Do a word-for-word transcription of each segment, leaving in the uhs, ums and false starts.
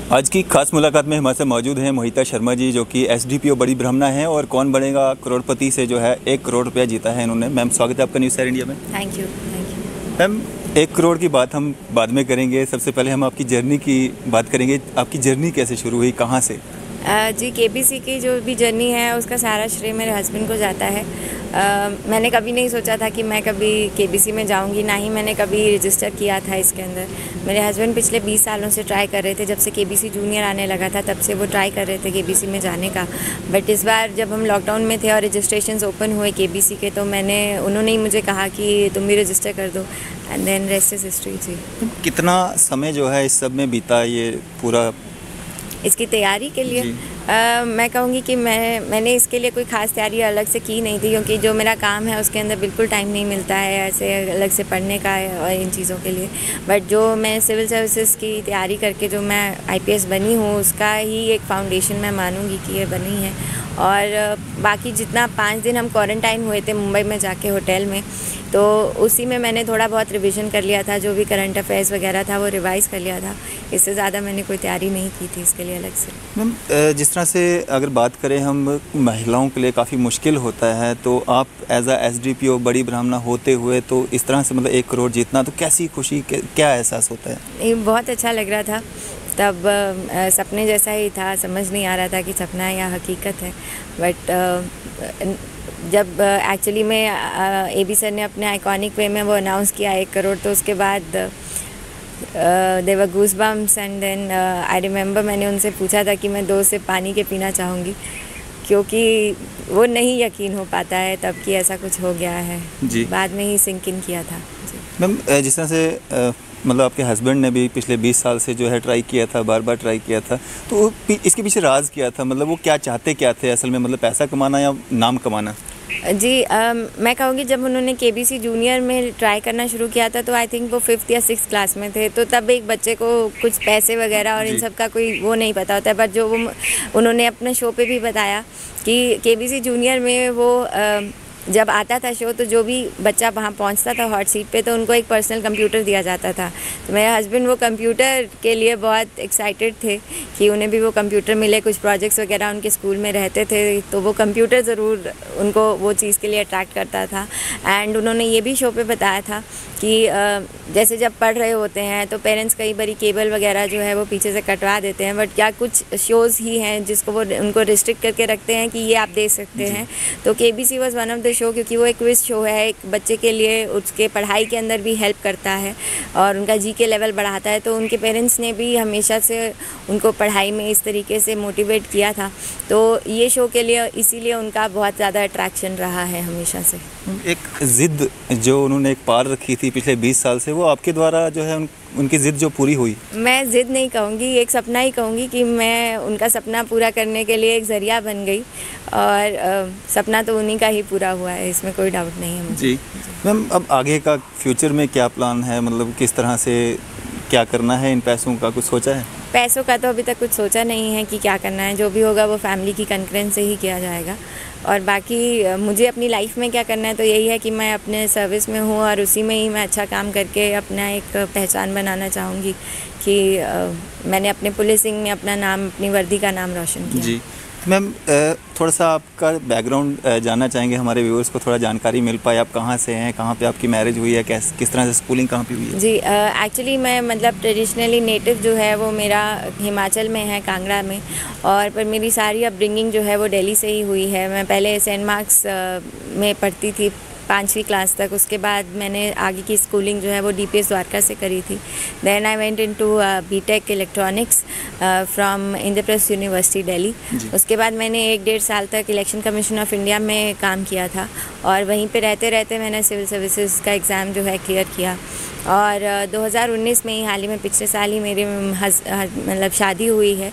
आज की खास मुलाकात में हमारे साथ मौजूद हैं मोहिता शर्मा जी, जो कि एसडीपीओ बड़ी ब्राह्मणा हैं और कौन बनेगा करोड़पति से जो है एक करोड़ रुपया जीता है इन्होंने। मैम स्वागत है आपका न्यूज़ शेयर इंडिया में। Thank you thank you ma'am, एक करोड़ की बात हम बाद में करेंगे, सबसे पहले हम आपकी जर्नी की बात करेंगे। आपकी जर्नी कैसे शुरू हुई, कहाँ से? uh, जी केबीसी की जो भी जर्नी है उसका सारा श्रेय मेरे हस्बैंड को जाता है। uh, मैंने कभी नहीं सोचा था कि मैं कभी केबीसी में जाऊंगी, ना ही मैंने कभी रजिस्टर किया था इसके अंदर। मेरे हस्बैंड पिछले बीस सालों से ट्राई कर रहे थे, जब से केबीसी जूनियर आने लगा था तब से वो ट्राई कर रहे थे केबीसी में जाने का। बट इस बार जब हम लॉकडाउन में थे और रजिस्ट्रेशन ओपन हुए केबीसी के, तो मैंने उन्होंने ही मुझे कहा कि तुम भी रजिस्टर कर दो, and then rest is history. जी, कितना समय जो है इस सब में बीता ये पूरा इसकी तैयारी के लिए? आ, मैं कहूँगी कि मैं मैंने इसके लिए कोई ख़ास तैयारी अलग से की नहीं थी, क्योंकि जो मेरा काम है उसके अंदर बिल्कुल टाइम नहीं मिलता है ऐसे अलग से पढ़ने का और इन चीज़ों के लिए। बट जो मैं सिविल सर्विसेज की तैयारी करके जो मैं आईपीएस बनी हूँ, उसका ही एक फाउंडेशन मैं मानूँगी कि ये बनी है। और बाकी जितना पाँच दिन हम क्वारंटाइन हुए थे मुंबई में जाके होटल में, तो उसी में मैंने थोड़ा बहुत रिवीजन कर लिया था, जो भी करंट अफेयर्स वगैरह था वो रिवाइज़ कर लिया था। इससे ज़्यादा मैंने कोई तैयारी नहीं की थी इसके लिए अलग से। मैम, जिस तरह से अगर बात करें हम, महिलाओं के लिए काफ़ी मुश्किल होता है, तो आप एज अ एसडीपीओ बड़ी ब्राह्मणा होते हुए तो इस तरह से मतलब एक करोड़ जीतना, तो कैसी खुशी, क्या एहसास होता है? ये बहुत अच्छा लग रहा था तब। आ, सपने जैसा ही था, समझ नहीं आ रहा था कि सपना है या हकीकत है। बट जब एक्चुअली में ए बी सर ने अपने आइकॉनिक वे में वो अनाउंस किया एक करोड़, तो उसके बाद they were goosebumps. And then I remember मैंने उनसे पूछा था कि मैं दो सिप पानी के पीना चाहूँगी, क्योंकि वो नहीं यकीन हो पाता है तब कि ऐसा कुछ हो गया है। जी, बाद में ही सिंक इन किया था। मैम, जिस तरह से आ, मतलब आपके हस्बैंड ने भी पिछले बीस साल से जो है ट्राई किया था, बार बार ट्राई किया था, तो इसके पीछे राज क्या था? मतलब वो क्या चाहते क्या थे असल में, मतलब पैसा कमाना या नाम कमाना? जी, आ, मैं कहूँगी जब उन्होंने केबीसी जूनियर में ट्राई करना शुरू किया था, तो आई थिंक वो फिफ्थ या सिक्स क्लास में थे, तो तब एक बच्चे को कुछ पैसे वगैरह और इन सब का कोई वो नहीं पता होता है। बट जो वो उन्होंने अपने शो पे भी बताया कि केबीसी जूनियर में वो आ, जब आता था शो, तो जो भी बच्चा वहाँ पहुँचता था हॉट सीट पे, तो उनको एक पर्सनल कंप्यूटर दिया जाता था। तो मेरे हस्बैंड वो कंप्यूटर के लिए बहुत एक्साइटेड थे कि उन्हें भी वो कंप्यूटर मिले। कुछ प्रोजेक्ट्स वगैरह उनके स्कूल में रहते थे, तो वो कंप्यूटर ज़रूर उनको वो चीज़ के लिए अट्रैक्ट करता था। एंड उन्होंने ये भी शो पे बताया था कि जैसे जब पढ़ रहे होते हैं तो पेरेंट्स कई बारी केबल वगैरह जो है वो पीछे से कटवा देते हैं, बट क्या कुछ शोज़ ही हैं जिसको वो उनको रिस्ट्रिक्ट करके रखते हैं कि ये आप देख सकते हैं। तो KBC was one of the show, क्योंकि वो एक क्विज शो है, एक बच्चे के लिए उसके पढ़ाई के अंदर भी हेल्प करता है और उनका जी के लेवल बढ़ाता है। तो उनके पेरेंट्स ने भी हमेशा से उनको पढ़ाई में इस तरीके से मोटिवेट किया था, तो ये शो के लिए इसीलिए उनका बहुत ज़्यादा अट्रैक्शन रहा है हमेशा से। एक ज़िद जो उन्होंने एक पार रखी थी पिछले बीस साल से, वो आपके द्वारा जो है उन, उनकी ज़िद जो पूरी हुई? मैं ज़िद नहीं कहूँगी, एक सपना ही कहूँगी कि मैं उनका सपना पूरा करने के लिए एक ज़रिया बन गई, और आ, सपना तो उन्हीं का ही पूरा हुआ है, इसमें कोई डाउट नहीं है मुझे। जी मैम, अब आगे का फ्यूचर में क्या प्लान है, मतलब किस तरह से क्या करना है, इन पैसों का कुछ सोचा है? पैसों का तो अभी तक कुछ सोचा नहीं है कि क्या करना है, जो भी होगा वो फैमिली की कंकरेंस से ही किया जाएगा। और बाकी मुझे अपनी लाइफ में क्या करना है, तो यही है कि मैं अपने सर्विस में हूँ और उसी में ही मैं अच्छा काम करके अपना एक पहचान बनाना चाहूँगी कि आ, मैंने अपने पुलिसिंग में अपना नाम, अपनी वर्दी का नाम रोशन किया। जी मैम, थोड़ा सा आपका बैकग्राउंड जानना चाहेंगे, हमारे व्यूअर्स को थोड़ा जानकारी मिल पाए। आप कहाँ से हैं, कहाँ पे आपकी मैरिज हुई है, कैस किस तरह से स्कूलिंग कहाँ पे हुई है? जी, एक्चुअली uh, मैं मतलब ट्रेडिशनली नेटिव जो है वो मेरा हिमाचल में है, कांगड़ा में, और पर मेरी सारी अपब्रिंगिंग जो है वो दिल्ली से ही हुई है। मैं पहले सेंट मार्क्स uh, में पढ़ती थी पाँचवीं क्लास तक, उसके बाद मैंने आगे की स्कूलिंग जो है वो डीपीएस द्वारका से करी थी। Then I went into BTech electronics from Indraprastha University Delhi. उसके बाद मैंने एक डेढ़ साल तक इलेक्शन कमीशन ऑफ इंडिया में काम किया था, और वहीं पे रहते रहते मैंने सिविल सर्विसेज का एग्ज़ाम जो है क्लियर किया। और uh, दो हज़ार उन्नीस में ही, हाल ही में पिछले साल ही मेरी मतलब शादी हुई है,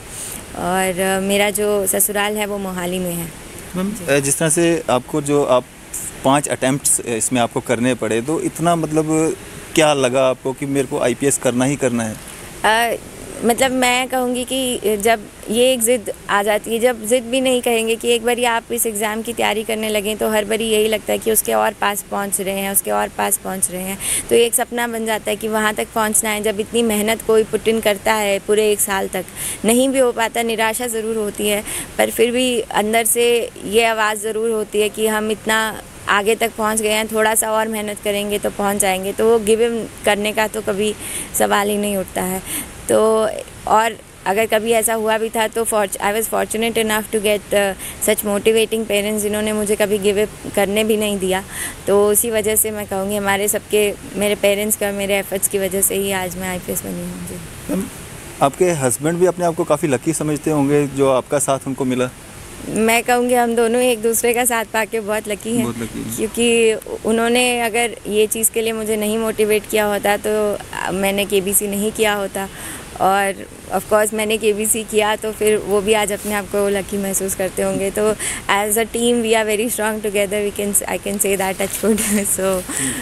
और uh, मेरा जो ससुराल है वो मोहाली में है। मैम, जिस तरह से आपको जो आप पांच अटेम्प्ट्स इसमें आपको करने पड़े, तो इतना मतलब क्या लगा आपको कि मेरे को आईपीएस करना ही करना है? आ, मतलब मैं कहूँगी कि जब ये एक ज़िद आ जाती है, जब ज़िद भी नहीं कहेंगे कि एक बारी आप इस एग्ज़ाम की तैयारी करने लगें तो हर बारी यही लगता है कि उसके और पास पहुँच रहे हैं, उसके और पास पहुँच रहे हैं, तो एक सपना बन जाता है कि वहाँ तक पहुँचना है। जब इतनी मेहनत कोई पुट इन करता है पूरे एक साल तक, नहीं भी हो पाता, निराशा ज़रूर होती है, पर फिर भी अंदर से ये आवाज़ ज़रूर होती है कि हम इतना आगे तक पहुंच गए हैं, थोड़ा सा और मेहनत करेंगे तो पहुंच जाएंगे। तो वो गिव इन करने का तो कभी सवाल ही नहीं उठता है। तो और अगर कभी ऐसा हुआ भी था तो I was fortunate enough to get such motivating parents जिन्होंने मुझे कभी गिव अप करने भी नहीं दिया। तो उसी वजह से मैं कहूँगी हमारे सबके, मेरे पेरेंट्स का, मेरे एफर्ट्स की वजह से ही आज मैं आई पी एस बनी हूँ। जी, आपके हस्बैंड भी अपने आप को काफ़ी लकी समझते होंगे जो आपका साथ उनको मिला? मैं कहूँगी हम दोनों एक दूसरे का साथ पाके बहुत लकी हैं, क्योंकि उन्होंने अगर ये चीज़ के लिए मुझे नहीं मोटिवेट किया होता तो मैंने के बी सी नहीं किया होता, और ऑफ कोर्स मैंने के बी सी किया तो फिर वो भी आज अपने आप को लकी महसूस करते होंगे। तो as a team we are very strong together, we can I can say that touch wood. So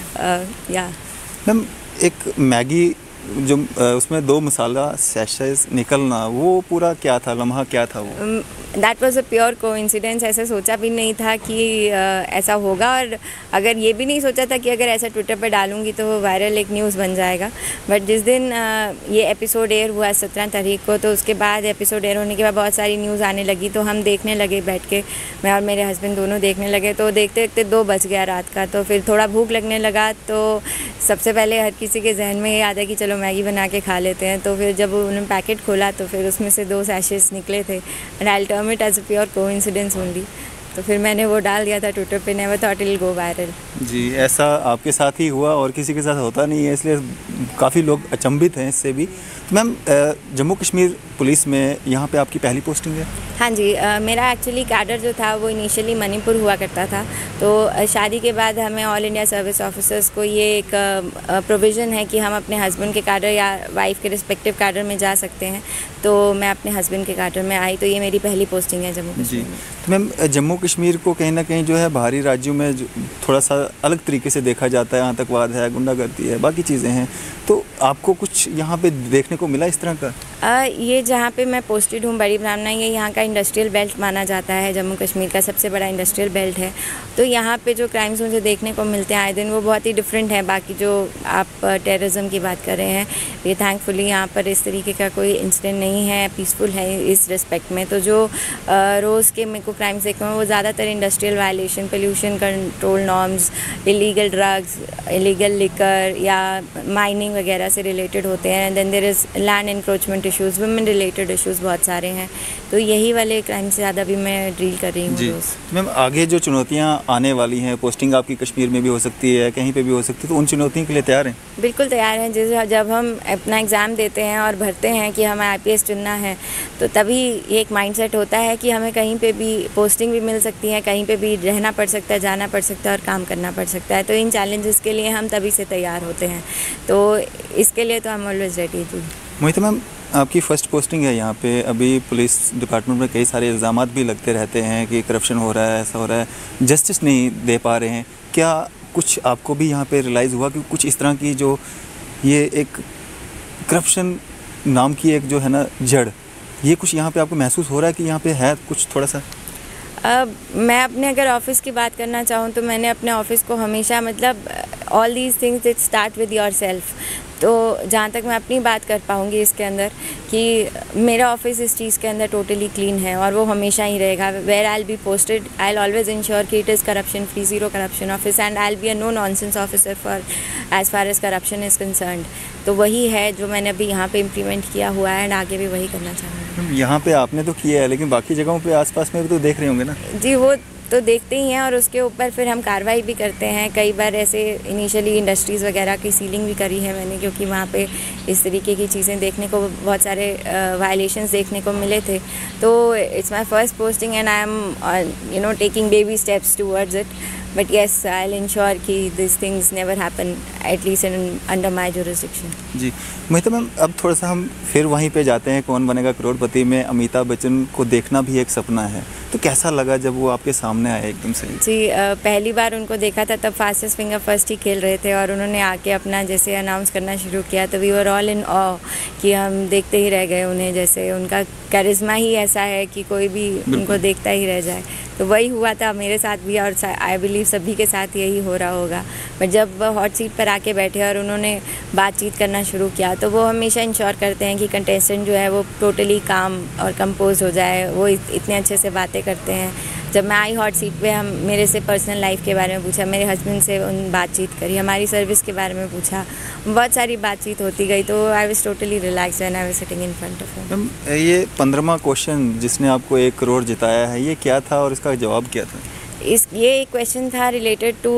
yeah ma'am, एक मैगी जो उसमें दो मसाला सैशेस निकलना, वो पूरा क्या था, लम्हा क्या था वो? That was a pure coincidence. ऐसा सोचा भी नहीं था कि uh, ऐसा होगा, और अगर ये भी नहीं सोचा था कि अगर ऐसा ट्विटर पर डालूंगी तो वो वायरल एक न्यूज़ बन जाएगा। बट जिस दिन uh, ये एपिसोड एयर हुआ सत्रह तारीख को, तो उसके बाद एपिसोड एयर होने के बाद बहुत सारी न्यूज़ आने लगी, तो हम देखने लगे बैठ के, मैं और मेरे हस्बैंड दोनों देखने लगे। तो देखते देखते दो बज गया रात का, तो फिर थोड़ा भूख लगने लगा। तो सबसे पहले हर किसी के जहन में ये आता है कि चलो मैगी बना के खा लेते हैं। तो फिर जब उन्होंने पैकेट खोला तो फिर उसमें से दो सैशेस निकले थे, and I term it as a pure coincidence only. तो फिर मैंने वो डाल दिया था ट्विटर पे, never thought it will go viral. जी, ऐसा आपके साथ ही हुआ और किसी के साथ होता नहीं है, इसलिए काफ़ी लोग अचंभित हैं इससे भी। तो मैम, जम्मू कश्मीर पुलिस में यहाँ पे आपकी पहली पोस्टिंग है? हाँ जी, आ, मेरा एक्चुअली कैडर जो था वो इनिशियली मणिपुर हुआ करता था। तो आ, शादी के बाद हमें ऑल इंडिया सर्विस ऑफिसर्स को ये एक प्रोविज़न है कि हम अपने हस्बैंड के कैडर या वाइफ के रिस्पेक्टिव कैडर में जा सकते हैं। तो मैं अपने हस्बैंड के कैडर में आई, तो ये मेरी पहली पोस्टिंग है जम्मू कश्मीर में। तो मैम, जम्मू कश्मीर को कहीं ना कहीं जो है बाहरी राज्यों में थोड़ा सा अलग तरीके से देखा जाता है, आतंकवाद है, गुंडागर्दी है, बाकी चीज़ें हैं, तो आपको कुछ यहाँ पे देखने को मिला इस तरह का? आ, ये जहाँ पे मैं पोस्टेड हूँ बड़ी ब्राह्मणा, ये यहाँ का इंडस्ट्रियल बेल्ट माना जाता है, जम्मू कश्मीर का सबसे बड़ा इंडस्ट्रियल बेल्ट है। तो यहाँ पे जो क्राइम्स मुझे देखने को मिलते हैं आए दिन, वो बहुत ही डिफरेंट है बाकी जो आप टेररिज्म की बात कर रहे हैं। ये थैंकफुली यहाँ पर इस तरीके का कोई इंसिडेंट नहीं है, पीसफुल है इस रिस्पेक्ट में। तो जो रोज़ के मेरे को क्राइम्स देखते हैं वो ज़्यादातर industrial violation, pollution control norms, illegal drugs, illegal liquor या माइनिंग वगैरह से रिलेटेड होते हैं। Then there is land encroachment issues, women related issues बहुत सारे हैं। तो यही वाले क्राइम से ज़्यादा भी मैं डील कर रही हूँ रोज़। मैम, आगे जो चुनौतियाँ आने वाली हैं, पोस्टिंग आपकी कश्मीर में भी हो सकती है, कहीं पे भी हो सकती है, तो उन चुनौतियों के लिए तैयार हैं? बिल्कुल तैयार हैं। जैसे जब हम अपना एग्ज़ाम देते हैं और भरते हैं कि हमें आई पी एस चुनना है, तो तभी ये एक माइंडसेट होता है कि हमें कहीं पे भी पोस्टिंग भी मिल सकती है, कहीं पे भी रहना पड़ सकता है, जाना पड़ सकता है और काम करना पड़ सकता है। तो इन चैलेंजेस के लिए हम तभी से तैयार होते हैं, तो इसके लिए तो हम ऑलवेज रेडी थी। मोहिता मैम, आपकी फ़र्स्ट पोस्टिंग है यहाँ पे, अभी पुलिस डिपार्टमेंट में कई सारे इल्ज़ामात भी लगते रहते हैं कि करप्शन हो रहा है, ऐसा हो रहा है, जस्टिस नहीं दे पा रहे हैं। क्या कुछ आपको भी यहाँ पे रियलाइज़ हुआ कि कुछ इस तरह की जो ये एक करप्शन नाम की एक जो है ना जड़, ये कुछ यहाँ पे आपको महसूस हो रहा है कि यहाँ पे है कुछ थोड़ा सा? अब मैं अपने अगर ऑफ़िस की बात करना चाहूँ तो मैंने अपने ऑफ़िस को हमेशा, मतलब all these things it start with yourself. तो जहाँ तक मैं अपनी बात कर पाऊँगी इसके अंदर कि मेरा ऑफिस इस चीज़ के अंदर टोटली क्लीन है और वो हमेशा ही रहेगा। Where I will be posted, I will always ensure कि it is corruption free, zero corruption office, and I will be a no nonsense officer for as far as corruption is concerned. तो वही है जो मैंने अभी यहाँ पे implement किया हुआ है, एंड आगे भी वही करना चाहूँगी। यहाँ पे आपने तो किया है, लेकिन बाकी जगहों पे आसपास में भी तो देख रहे होंगे ना? जी, वो तो देखते ही हैं और उसके ऊपर फिर हम कार्रवाई भी करते हैं। कई बार ऐसे इनिशियली इंडस्ट्रीज़ वगैरह की सीलिंग भी करी है मैंने, क्योंकि वहाँ पे इस तरीके की चीज़ें देखने को, बहुत सारे वायलेशंस देखने को मिले थे। तो it's my first posting and I am you know taking baby steps towards it, but yes I will ensure कि this things never happen at least in under my jurisdiction. जी मोहिता मैम, अब थोड़ा सा हम फिर वहीं पे जाते हैं, कौन बनेगा करोड़पति में अमिताभ बच्चन को देखना भी एक सपना है। तो कैसा लगा जब वो आपके सामने आए एकदम से? जी अ, पहली बार उनको देखा था तब फास्टेस्ट फिंगर फर्स्ट ही खेल रहे थे और उन्होंने आके अपना जैसे अनाउंस करना शुरू किया तो वी वर ऑल इन ऑ कि हम देखते ही रह गए उन्हें। जैसे उनका करिश्मा ही ऐसा है कि कोई भी उनको देखता ही रह जाए। तो वही हुआ था मेरे साथ भी और आई बिलीव सभी के साथ यही हो रहा होगा। बट जब हॉट सीट पर आके बैठे और उन्होंने बातचीत करना शुरू किया तो वो हमेशा इंश्योर करते हैं कि कंटेस्टेंट जो है वो टोटली काम और कंपोज हो जाए। वो इतने अच्छे से बातें करते हैं। जब मैं आई हॉट सीट पे हम मेरे से पर्सनल लाइफ के बारे में पूछा, मेरे हस्बैंड से उन बातचीत करी, हमारी सर्विस के बारे में पूछा, बहुत सारी बातचीत होती गई। तो I was totally relax when I was sitting in front of him. Ma'am ये पंद्रहवां क्वेश्चन जिसने आपको एक करोड़ जिताया है, ये क्या था और इसका जवाब क्या था? इस ये एक क्वेश्चन था रिलेटेड टू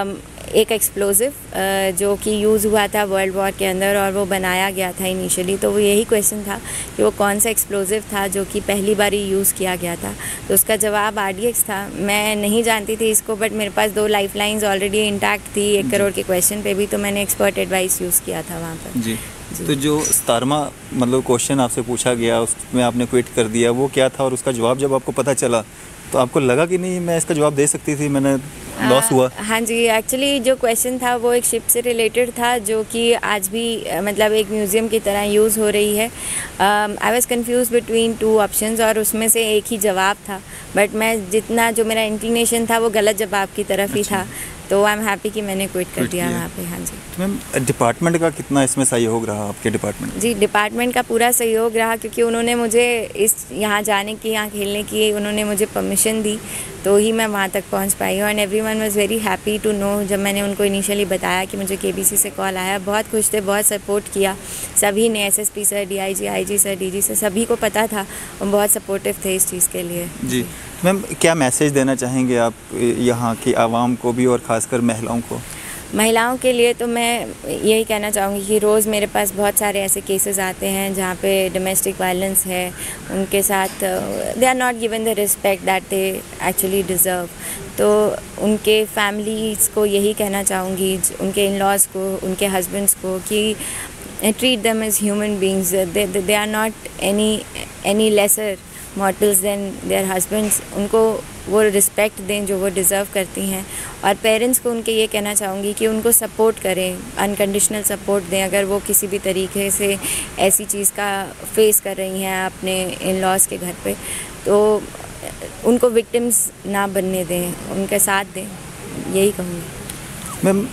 एक एक्सप्लोजिव जो कि यूज़ हुआ था वर्ल्ड वॉर के अंदर और वो बनाया गया था इनिशियली। तो वो यही क्वेश्चन था कि वो कौन सा एक्सप्लोजिव था जो कि पहली बार ही यूज़ किया गया था। तो उसका जवाब आर डी एक्स था। मैं नहीं जानती थी इसको, बट मेरे पास दो लाइफ लाइन्स ऑलरेडी इंटैक्ट थी एक करोड़ के क्वेश्चन पे भी, तो मैंने एक्सपर्ट एडवाइस यूज़ किया था वहाँ पर। जी, जी। तो जो सतारहवां मतलब क्वेश्चन आपसे पूछा गया उसमें आपने क्विट कर दिया, वो क्या था और उसका जवाब जब आपको पता चला तो आपको लगा कि नहीं मैं इसका जवाब दे सकती थी, मैंने लॉस हुआ? हाँ जी, एक्चुअली जो क्वेश्चन था वो एक शिप से रिलेटेड था जो कि आज भी मतलब एक म्यूज़ियम की तरह यूज़ हो रही है। I was confuse between two options और उसमें से एक ही जवाब था, बट मैं जितना जो मेरा इंक्लिनेशन था वो गलत जवाब की तरफ ही था। तो आई एम हैप्पी कि मैंने क्विट कर दिया वहाँ पे। हाँ जी। तो मैम डिपार्टमेंट का कितना इसमें सहयोग रहा आपके डिपार्टमेंट? जी, डिपार्टमेंट का पूरा सहयोग रहा क्योंकि उन्होंने मुझे इस यहाँ जाने की, यहाँ खेलने की उन्होंने मुझे परमिशन दी तो ही मैं वहाँ तक पहुँच पाई हूँ। And everyone was very happy to know. जब मैंने उनको इनिशियली बताया कि मुझे केबीसी से कॉल आया, बहुत खुश थे, बहुत सपोर्ट किया सभी ने। SSP sir, DIG, IG sir, DG sir, सभी को पता था और बहुत सपोर्टिव थे इस चीज़ के लिए। जी मैम, क्या मैसेज देना चाहेंगे आप यहाँ की आवाम को भी और ख़ासकर महिलाओं को? महिलाओं के लिए तो मैं यही कहना चाहूँगी कि रोज़ मेरे पास बहुत सारे ऐसे केसेस आते हैं जहाँ पे डोमेस्टिक वायलेंस है, उनके साथ they are not given the respect that they actually deserve. तो उनके फैमिलीज़ को यही कहना चाहूँगी, उनके इन लॉज़ को, उनके हस्बैंड्स को, कि treat them as human beings. They are not any any lesser mortals than their husbands. उनको वो रिस्पेक्ट दें जो वो डिज़र्व करती हैं। और पेरेंट्स को उनके ये कहना चाहूँगी कि उनको सपोर्ट करें, अनकंडीशनल सपोर्ट दें अगर वो किसी भी तरीके से ऐसी चीज़ का फेस कर रही हैं अपने इन लॉज़ के घर पे, तो उनको विक्टिम्स ना बनने दें, उनके साथ दें, यही कहूँगी। मैम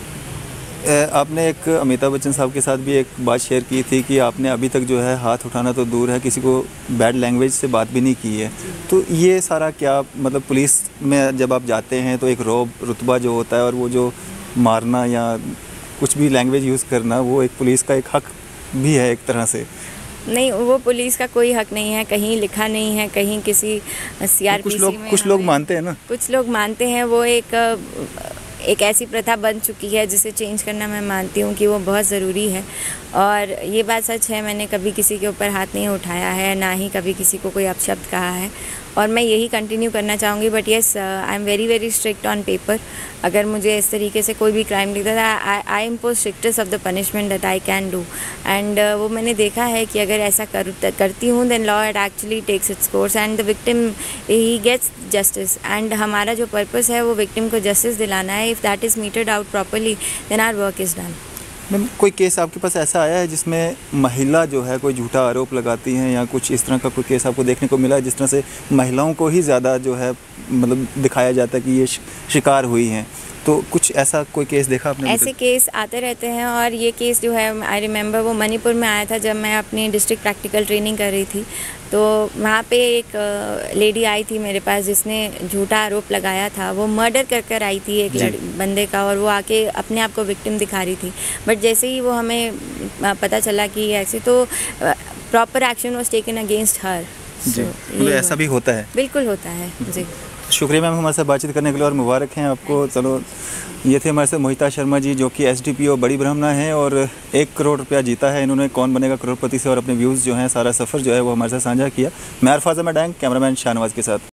आपने एक अमिताभ बच्चन साहब के साथ भी एक बात शेयर की थी कि आपने अभी तक जो है हाथ उठाना तो दूर है, किसी को बैड लैंग्वेज से बात भी नहीं की है। तो ये सारा क्या मतलब पुलिस में जब आप जाते हैं तो एक रोब रुतबा जो होता है और वो जो मारना या कुछ भी लैंग्वेज यूज़ करना वो एक पुलिस का एक हक भी है एक तरह से? नहीं, वो पुलिस का कोई हक नहीं है, कहीं लिखा नहीं है, कहीं किसी सीआरपीसी तो कुछ लोग कुछ लोग मानते हैं ना, कुछ लोग मानते हैं। वो एक एक ऐसी प्रथा बन चुकी है जिसे चेंज करना मैं मानती हूँ कि वो बहुत ज़रूरी है। और ये बात सच है, मैंने कभी किसी के ऊपर हाथ नहीं उठाया है, ना ही कभी किसी को कोई अपशब्द कहा है और मैं यही कंटिन्यू करना चाहूँगी। But yes, I am very very strict on paper. अगर मुझे इस तरीके से कोई भी क्राइम दिखता है, I impose strictest of the punishment that I can do. And वो मैंने देखा है कि अगर ऐसा कर, करती हूँ then law it actually takes its course and the victim ही गेट्स जस्टिस। एंड हमारा जो पर्पस है वो विक्टिम को जस्टिस दिलाना है। If that is meted out properly then our work is done. Ma'am कोई केस आपके पास ऐसा आया है जिसमें महिला जो है कोई झूठा आरोप लगाती हैं या कुछ इस तरह का कोई केस आपको देखने को मिला है जिस तरह से महिलाओं को ही ज़्यादा जो है मतलब दिखाया जाता है कि ये शिकार हुई हैं? तो कुछ ऐसा कोई केस देखा आपने? ऐसे केस आते रहते हैं और ये केस जो है आई रिमेंबर वो मणिपुर में आया था जब मैं अपनी डिस्ट्रिक्ट प्रैक्टिकल ट्रेनिंग कर रही थी। तो वहाँ पे एक लेडी आई थी मेरे पास जिसने झूठा आरोप लगाया था। वो मर्डर कर कर आई थी एक बंदे का और वो आके अपने आप को विक्टिम दिखा रही थी। बट जैसे ही वो हमें पता चला कि ऐसे, तो proper action was taken against her. जी, तो ऐसा भी होता है? बिल्कुल होता है जी। शुक्रिया मैम हमारे साथ बातचीत करने के लिए और मुबारक हैं आपको। चलो, ये थे हमारे साथ मोहिता शर्मा जी जो कि एसडीपीओ बड़ी ब्राह्मणा हैं और एक करोड़ रुपया जीता है इन्होंने कौन बनेगा करोड़पति से और अपने व्यूज़ जो हैं सारा सफ़र जो है वो हमारे साथ साझा किया। मैं अरफाज़ अहमद डैंग, कैमरामैन शाहनवाज के साथ।